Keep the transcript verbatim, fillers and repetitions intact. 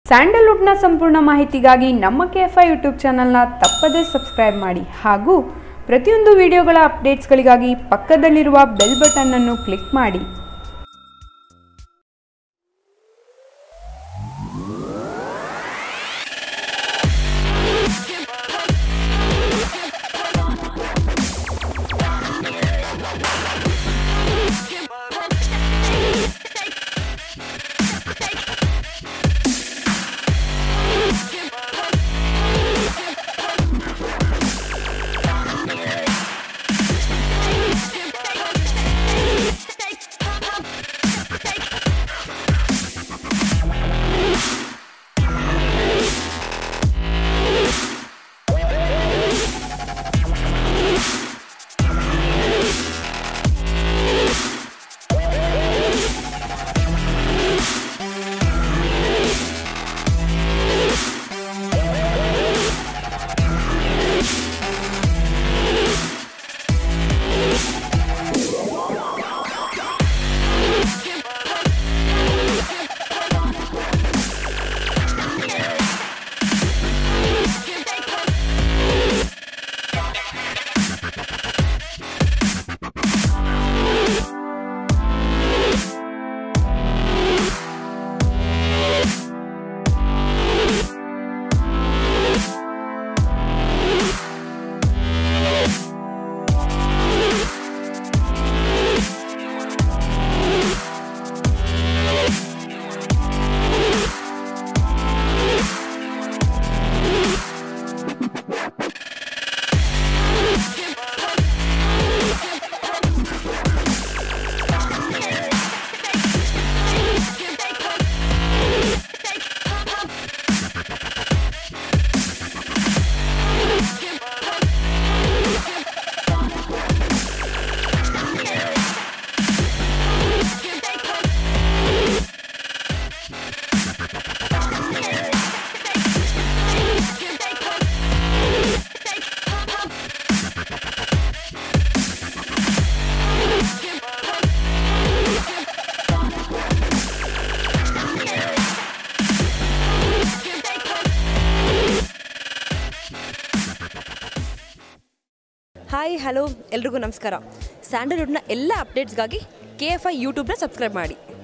ಸ್ಯಾಂಡಲ್ವುಡ್ನ ಸಂಪೂರ್ಣ ಮಾಹಿತಿಗಾಗಿ ನಮ್ಮ ಕೆಎಫ್ಐ ಯೂಟ್ಯೂಬ್ ಚಾನಲ್ನ ತಪ್ಪದೇ ಸಬ್ಸ್ಕ್ರೈಬ್ ಮಾಡಿ ಹಾಗೂ ಪ್ರತಿಯೊಂದು ವಿಡಿಯೋಗಳ ಅಪ್ಡೇಟ್ಸ್ಗಳಿಗಾಗಿ ಪಕ್ಕದಲ್ಲಿರುವ ಬೆಲ್ ಬಟನ್ ಅನ್ನು ಕ್ಲಿಕ್ ಮಾಡಿ. ಹಾಯ್ ಹಲೋ ಎಲ್ರಿಗೂ ನಮಸ್ಕಾರ. ಸ್ಯಾಂಡಲ್ವುಡ್ನ ಎಲ್ಲ ಅಪ್ಡೇಟ್ಸ್ಗಾಗಿ ಕೆ ಎಫ್ ಐ ಯೂಟ್ಯೂಬ್ನ ಸಬ್ಸ್ಕ್ರೈಬ್ ಮಾಡಿ.